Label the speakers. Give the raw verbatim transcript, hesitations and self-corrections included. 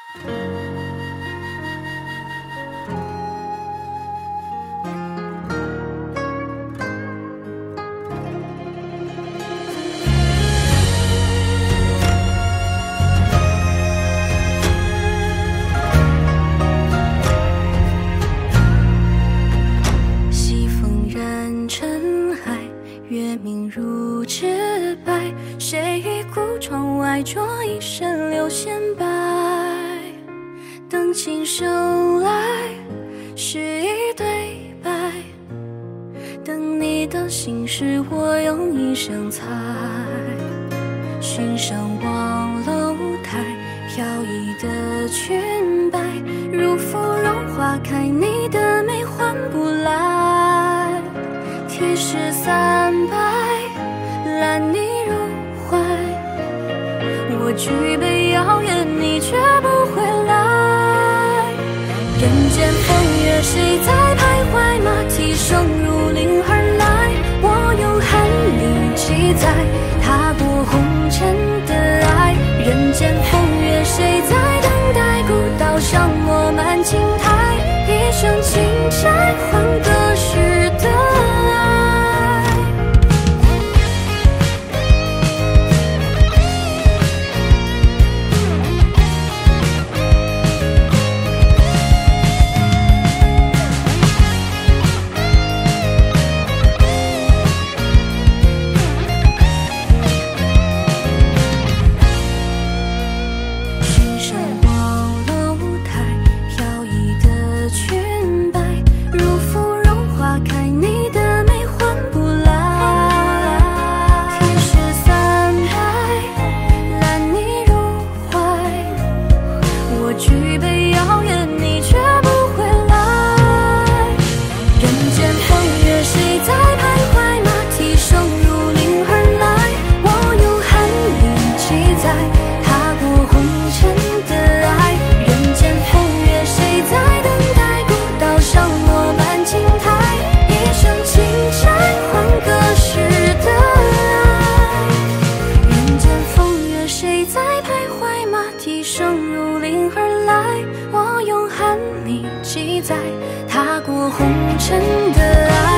Speaker 1: 西风染尘埃，月明如纸白，谁与孤窗外着一身流线白？等琴声来，是一对白，等你的心事，我用一生猜。寻声望楼台，飘逸的裙摆，如芙蓉花开，你的美换不来。题诗三百，揽你入怀，我举杯邀月，你却不回来。人间风月，谁在徘徊？马蹄声如铃而来，我用汗淋记载踏过红尘的爱。人间风月，谁在等待？古道上抹满青苔，一生情债换个时的爱。踏过红尘的爱。